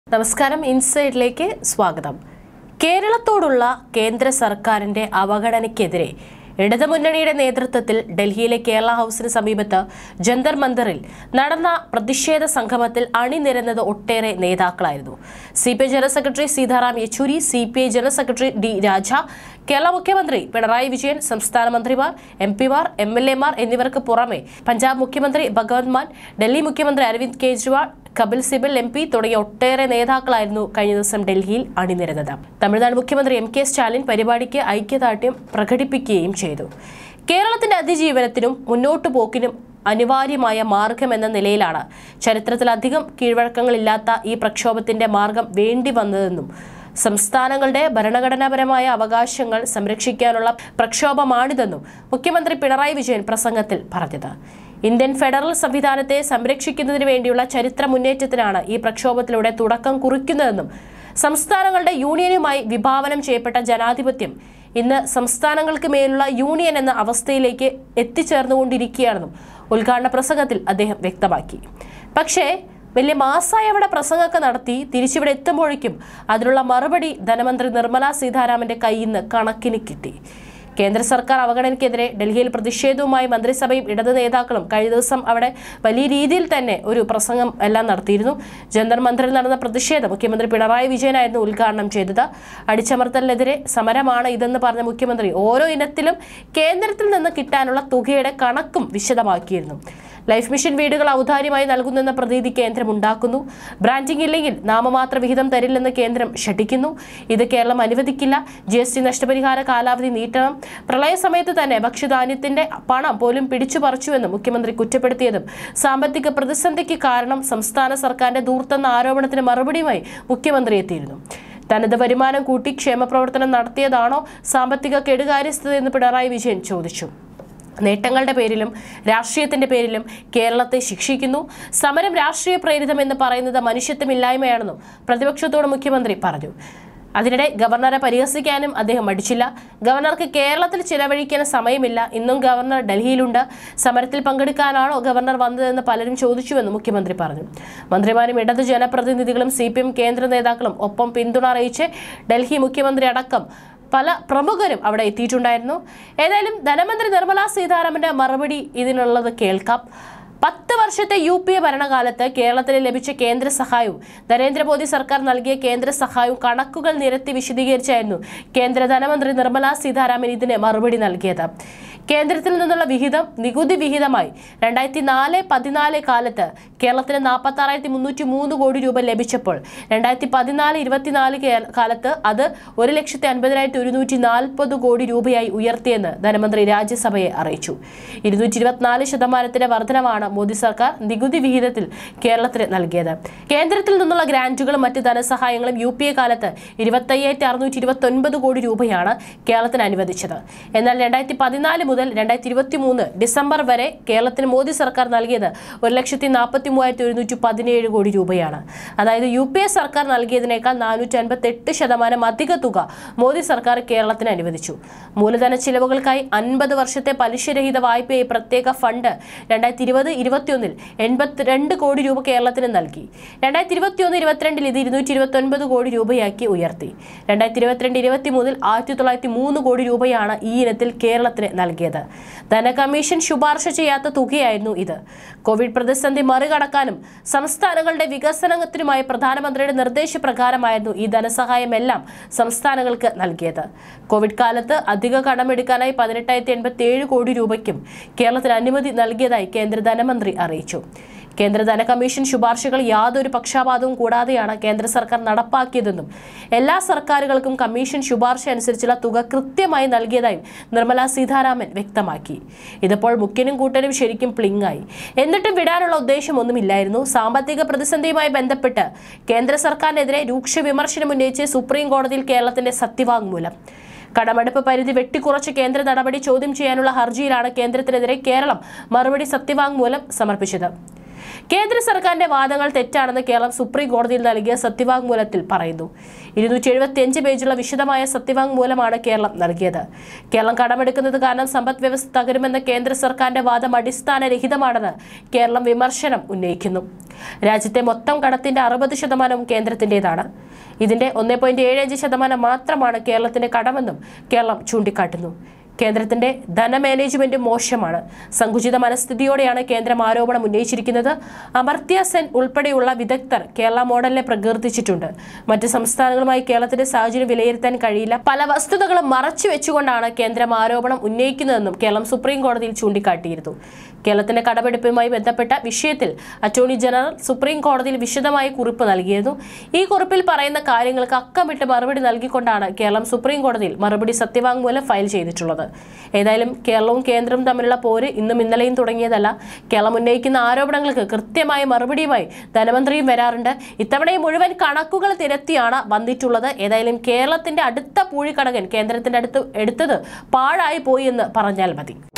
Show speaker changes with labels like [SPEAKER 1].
[SPEAKER 1] നമസ്കാരം ഇൻസൈഡിലേക്ക് സ്വാഗതം. കേരളത്തോടുള്ള കേന്ദ്ര സർക്കാരിന്റെ അവഗണനയ്ക്കെതിരെ ഇടതുമുന്നണിയുടെ നേതൃത്വത്തിൽ ഡൽഹിയിലെ കേരള ഹൗസിന് സമീപത്ത് ജന്തർ മന്ദറിൽ നടന്ന പ്രതിഷേധ സംഗമത്തിൽ അണിനിരന്നത് ഒട്ടേറെ നേതാക്കളായിരുന്നു. CPI general secretary Sitaram Yechury, CPI general secretary D. Raja, Kerala മുഖ്യമന്ത്രി പിണറായി വിജയൻ, സംസ്ഥാന മന്ത്രിമാർ, MP-മാർ, MLA-മാർ എന്നിവർക്ക് പുറമെ പഞ്ചാബ് മുഖ്യമന്ത്രി ഭഗവത് മാൻ, ഡൽഹി മുഖ്യമന്ത്രി അരവിന്ദ് കെജ്രിവാൾ, കപിൽ സിബൽ MP തുടങ്ങിയ ഒട്ടേറെ നേതാക്കളായിരുന്നു കഴിഞ്ഞ ദിവസം ഡൽഹിയിൽ അണിനിരന്നത്. തമിഴ്നാട് മുഖ്യമന്ത്രി MK സ്റ്റാലിൻ പരിപാടിക്ക് ഐക്യദാർഢ്യം പ്രകടിപ്പിക്കുകയും ചെയ്തു. കേരളത്തിന്റെ അതിജീവനത്തിനും മുന്നോട്ടു പോക്കിനും അനിവാര്യമായ മാർഗമെന്ന നിലയിലാണ് ചരിത്രത്തിലധികം കീഴ്വഴക്കങ്ങളില്ലാത്ത ഈ പ്രക്ഷോഭത്തിന്റെ മാർഗം വേണ്ടി വന്നതെന്നും സംസ്ഥാനങ്ങളുടെ ഭരണഘടനാപരമായ അവകാശങ്ങൾ സംരക്ഷിക്കാനുള്ള പ്രക്ഷോഭമാണിതെന്നും മുഖ്യമന്ത്രി പിണറായി വിജയൻ പ്രസംഗത്തിൽ പറഞ്ഞത്. ഇന്ത്യൻ ഫെഡറൽ സംവിധാനത്തെ സംരക്ഷിക്കുന്നതിന് വേണ്ടിയുള്ള ചരിത്ര മുന്നേറ്റത്തിനാണ് ഈ പ്രക്ഷോഭത്തിലൂടെ തുടക്കം കുറിക്കുന്നതെന്നും സംസ്ഥാനങ്ങളുടെ യൂണിയനുമായി വിഭാവനം ചെയ്യപ്പെട്ട ജനാധിപത്യം ഇന്ന് സംസ്ഥാനങ്ങൾക്ക് മേലുള്ള യൂണിയൻ എന്ന അവസ്ഥയിലേക്ക് എത്തിച്ചേർന്നുകൊണ്ടിരിക്കുകയാണെന്നും ഉദ്ഘാടന പ്രസംഗത്തിൽ അദ്ദേഹം വ്യക്തമാക്കി. പക്ഷേ വലിയ മാസായി അവിടെ പ്രസംഗമൊക്കെ നടത്തി തിരിച്ചിവിടെ എത്തുമ്പോഴേക്കും അതിനുള്ള മറുപടി ധനമന്ത്രി നിർമ്മല സീതാരാമന്റെ കയ്യിൽ നിന്ന് കണക്കിന് കിട്ടി. കേന്ദ്ര സർക്കാർ അവഗണനയ്ക്കെതിരെ ഡൽഹിയിൽ പ്രതിഷേധവുമായി മന്ത്രിസഭയും ഇടത് നേതാക്കളും കഴിഞ്ഞ ദിവസം അവിടെ വലിയ രീതിയിൽ തന്നെ ഒരു പ്രസംഗം എല്ലാം നടത്തിയിരുന്നു. ജന്തർ മന്ദറിൽ നടന്ന പ്രതിഷേധം മുഖ്യമന്ത്രി പിണറായി വിജയനായിരുന്നു ഉദ്ഘാടനം ചെയ്തത്. അടിച്ചമർത്തലിനെതിരെ സമരമാണ് ഇതെന്ന് പറഞ്ഞ മുഖ്യമന്ത്രി ഓരോ ഇനത്തിലും കേന്ദ്രത്തിൽ നിന്ന് കിട്ടാനുള്ള തുകയുടെ കണക്കും വിശദമാക്കിയിരുന്നു. ലൈഫ് മിഷൻ വീടുകൾ ഔദാര്യമായി നൽകുന്നെന്ന പ്രതീതി കേന്ദ്രം ഉണ്ടാക്കുന്നു. ബ്രാൻഡിംഗ് ഇല്ലെങ്കിൽ നാമമാത്ര വിഹിതം തരില്ലെന്ന് കേന്ദ്രം ശഠിക്കുന്നു. ഇത് കേരളം അനുവദിക്കില്ല. GST നഷ്ടപരിഹാര കാലാവധി നീട്ടണം. പ്രളയ സമയത്ത് തന്നെ ഭക്ഷ്യധാന്യത്തിന്റെ പണം പോലും പിടിച്ചുപറിച്ചുവെന്നും മുഖ്യമന്ത്രി കുറ്റപ്പെടുത്തിയതും സാമ്പത്തിക പ്രതിസന്ധിക്ക് കാരണം സംസ്ഥാന സർക്കാരിന്റെ ധൂർത്തെന്ന ആരോപണത്തിന് മറുപടിയുമായി മുഖ്യമന്ത്രി എത്തിയിരുന്നു. തനത് വരുമാനം കൂട്ടി ക്ഷേമപ്രവർത്തനം നടത്തിയതാണോ സാമ്പത്തിക കെടുകാര്യസ്ഥത എന്ന് പിണറായി വിജയൻ ചോദിച്ചു. നേട്ടങ്ങളുടെ പേരിലും രാഷ്ട്രീയത്തിന്റെ പേരിലും കേരളത്തെ ശിക്ഷിക്കുന്നു. സമരം രാഷ്ട്രീയ പ്രേരിതമെന്ന് പറയുന്നത് മനുഷ്യത്വമില്ലായ്മയാണെന്നും പ്രതിപക്ഷത്തോട് മുഖ്യമന്ത്രി പറഞ്ഞു. അതിനിടെ ഗവർണറെ പരിഹസിക്കാനും അദ്ദേഹം മടിച്ചില്ല. ഗവർണർക്ക് കേരളത്തിൽ ചിലവഴിക്കാൻ സമയമില്ല. ഇന്നും ഗവർണർ ഡൽഹിയിലുണ്ട്. സമരത്തിൽ പങ്കെടുക്കാനാണോ ഗവർണർ വന്നതെന്ന് പലരും ചോദിച്ചുവെന്ന് മുഖ്യമന്ത്രി പറഞ്ഞു. മന്ത്രിമാരും ഇടത് ജനപ്രതിനിധികളും CPM കേന്ദ്ര നേതാക്കളും ഒപ്പം പിന്തുണ അറിയിച്ച് ഡൽഹി മുഖ്യമന്ത്രി അടക്കം പല പ്രമുഖരും അവിടെ എത്തിയിട്ടുണ്ടായിരുന്നു. ഏതായാലും ധനമന്ത്രി നിർമ്മല സീതാരാമന്റെ മറുപടി ഇതിനുള്ളത് കേൾക്കാം. 10 വർഷത്തെ UPA ഭരണകാലത്ത് കേരളത്തിന് ലഭിച്ച കേന്ദ്ര സഹായവും നരേന്ദ്രമോദി സർക്കാർ നൽകിയ കേന്ദ്ര സഹായവും കണക്കുകൾ നിരത്തി വിശദീകരിച്ചായിരുന്നു കേന്ദ്ര ധനമന്ത്രി നിർമ്മല സീതാരാമൻ ഇതിന് മറുപടി നൽകിയത്. കേന്ദ്രത്തിൽ നിന്നുള്ള വിഹിതം നികുതി വിഹിതമായി 2004-14 കാലത്ത് കേരളത്തിന് 46,303 കോടി രൂപ ലഭിച്ചപ്പോൾ 2014-24 കാലത്ത് അത് 1,50,140 കോടി രൂപയായി ഉയർത്തിയെന്ന് ധനമന്ത്രി രാജ്യസഭയെ അറിയിച്ചു. 224% വർധനവാണ് മോദി സർക്കാർ നികുതി വിഹിതത്തിൽ കേരളത്തിന് നൽകിയത്. കേന്ദ്രത്തിൽ നിന്നുള്ള ഗ്രാന്റുകളും മറ്റ് ധനസഹായങ്ങളും UPA കാലത്ത് 25,629 കോടി രൂപയാണ് കേരളത്തിന് അനുവദിച്ചത്. എന്നാൽ 2014 മുതൽ 2023 ഡിസംബർ വരെ കേരളത്തിന് മോദി സർക്കാർ നൽകിയത് 1,43,117 കോടി രൂപയാണ്. അതായത് UPA സർക്കാർ നൽകിയതിനേക്കാൾ 458% അധിക തുക മോദി സർക്കാർ കേരളത്തിന് അനുവദിച്ചു. മൂലധന ചിലവുകൾക്കായി 50 വർഷത്തെ പലിശരഹിത വായ്പയായി പ്രത്യേക ഫണ്ട് 2020-21 82 കോടി രൂപ കേരളത്തിന് നൽകി. 2021-22 ഇത് 229 കോടി രൂപയാക്കി ഉയർത്തി. 2022-23 1903 കോടി രൂപയാണ് ഈ ഇനത്തിൽ കേരളത്തിന് നൽകിയത്. ധനകമ്മീഷൻ ശുപാർശ ചെയ്യാത്ത തുകയായിരുന്നു ഇത്. കോവിഡ് പ്രതിസന്ധി മറികടക്കാനും സംസ്ഥാനങ്ങളുടെ വികസനത്തിനുമായി പ്രധാനമന്ത്രിയുടെ നിർദ്ദേശപ്രകാരമായിരുന്നു ഈ ധനസഹായമെല്ലാം സംസ്ഥാനങ്ങൾക്ക് നൽകിയത്. കോവിഡ് കാലത്ത് അധിക കടമെടുക്കാനായി 18,087 കോടി രൂപയ്ക്കും കേരളത്തിന് അനുമതി നൽകിയതായി കേന്ദ്ര ധനമന്ത്രി അറിയിച്ചു. കേന്ദ്ര ധന കമ്മീഷൻ ശുപാർശകൾ യാതൊരു പക്ഷപാതവും കൂടാതെയാണ് കേന്ദ്ര സർക്കാർ നടപ്പാക്കിയതെന്നും എല്ലാ സർക്കാരുകൾക്കും കമ്മീഷൻ ശുപാർശ അനുസരിച്ചുള്ള തുക കൃത്യമായി നൽകിയതായും നിർമ്മല സീതാരാമൻ വ്യക്തമാക്കി. ഇതിപ്പോൾ മുഖ്യനും കൂട്ടനും ശരിക്കും പ്ലിങ്ങായി. എന്നിട്ടും വിടാനുള്ള ഉദ്ദേശമൊന്നുമില്ലായിരുന്നു. സാമ്പത്തിക പ്രതിസന്ധിയുമായി ബന്ധപ്പെട്ട് കേന്ദ്ര സർക്കാരിനെതിരെ രൂക്ഷ വിമർശനം ഉന്നയിച്ച് സുപ്രീം കോടതിയിൽ കേരളത്തിന്റെ സത്യവാങ്മൂലം. കടമെടുപ്പ് പരിധി വെട്ടിക്കുറച്ച് കേന്ദ്ര നടപടി ചോദ്യം ചെയ്യാനുള്ള ഹർജിയിലാണ് കേന്ദ്രത്തിനെതിരെ കേരളം മറുപടി സത്യവാങ്മൂലം സമർപ്പിച്ചത്. കേന്ദ്ര സർക്കാരിന്റെ വാദങ്ങൾ തെറ്റാണെന്ന് കേരളം സുപ്രീം കോടതിയിൽ നൽകിയ സത്യവാങ്മൂലത്തിൽ പറയുന്നു. 275 പേജുള്ള വിശദമായ സത്യവാങ്മൂലമാണ് കേരളം നൽകിയത്. കേരളം കടമെടുക്കുന്നത് കാരണം സമ്പദ് വ്യവസ്ഥ തകരുമെന്ന കേന്ദ്ര സർക്കാരിന്റെ വാദം അടിസ്ഥാനരഹിതമാണെന്ന് കേരളം വിമർശനം ഉന്നയിക്കുന്നു. രാജ്യത്തെ മൊത്തം കടത്തിന്റെ 60% കേന്ദ്രത്തിന്റേതാണ്. ഇതിന്റെ 1.75% മാത്രമാണ് കേരളത്തിന്റെ കടമെന്നും കേരളം ചൂണ്ടിക്കാട്ടുന്നു. കേന്ദ്രത്തിന്റെ ധനമാനേജ്മെന്റ് മോശമാണ്. സങ്കുചിത മനസ്ഥിതിയോടെയാണ് കേന്ദ്രം ആരോപണം ഉന്നയിച്ചിരിക്കുന്നത്. അമർത്യ സെൻ ഉൾപ്പെടെയുള്ള വിദഗ്ധർ കേരള മോഡലിനെ പ്രകീർത്തിച്ചിട്ടുണ്ട്. മറ്റ് സംസ്ഥാനങ്ങളുമായി കേരളത്തിന്റെ സാഹചര്യം വിലയിരുത്താൻ കഴിയില്ല. പല വസ്തുതകളും മറച്ചു വെച്ചുകൊണ്ടാണ് കേന്ദ്രം ആരോപണം ഉന്നയിക്കുന്നതെന്നും കേരളം സുപ്രീം കോടതിയിൽ ചൂണ്ടിക്കാട്ടിയിരുന്നു. കേരളത്തിന്റെ കടമെടുപ്പുമായി ബന്ധപ്പെട്ട വിഷയത്തിൽ അറ്റോർണി ജനറൽ സുപ്രീം കോടതിയിൽ വിശദമായ കുറിപ്പ് നൽകിയിരുന്നു. ഈ കുറിപ്പിൽ പറയുന്ന കാര്യങ്ങൾക്ക് അക്കമിട്ട് മറുപടി നൽകിക്കൊണ്ടാണ് കേരളം സുപ്രീം കോടതിയിൽ മറുപടി സത്യവാങ്മൂലം ഫയൽ ചെയ്തിട്ടുള്ളത്. ഏതായാലും കേരളവും കേന്ദ്രവും തമ്മിലുള്ള പോര് ഇന്നും ഇന്നലെയും തുടങ്ങിയതല്ല. കേരളം ഉന്നയിക്കുന്ന ആരോപണങ്ങൾക്ക് കൃത്യമായ മറുപടിയുമായി ധനമന്ത്രിയും വരാറുണ്ട്. ഇത്തവണയും മുഴുവൻ കണക്കുകൾ തിരത്തിയാണ് വന്നിട്ടുള്ളത്. ഏതായാലും കേരളത്തിന്റെ അടുത്ത പൂഴിക്കടകൻ കേന്ദ്രത്തിന്റെ അടുത്ത് എടുത്തത് പാഴായി പോയി എന്ന് പറഞ്ഞാൽ മതി.